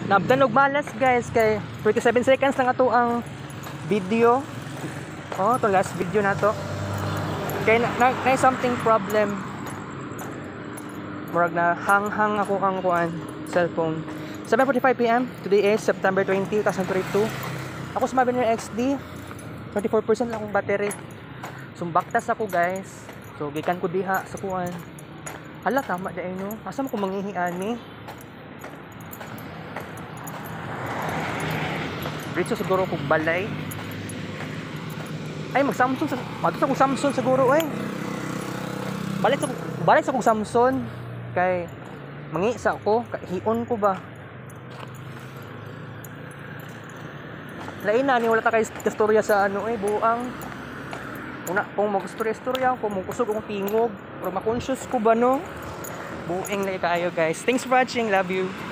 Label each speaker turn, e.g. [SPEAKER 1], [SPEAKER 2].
[SPEAKER 1] Nabdan og malas guys kay 27 seconds lang ato ang video. Oh, to last video na to. Kay na something problem. Murag na hang ako kang kuan cellphone. 7:45 PM. Today is September 20, 2022. Ako sa Mavenir XD. 24% lang akong battery. Sumbaktas ako guys. So gikan ko diha sa kuan. Hala tama dai no. Asa mo ko manghihi ani? Dito siguro kog balay. Ay mag-Samsung sa madto ko Samsung siguro ay. Balik sa kog Samsung kay mangisa ko, hion ko ba. Lain na ni wala ta kay istorya sa ano buang. Una kung mag-istorya ko mo kusog akong tingog, pero ma-conscious ko ba no? Buing na kayo guys. Thanks for watching. Love you.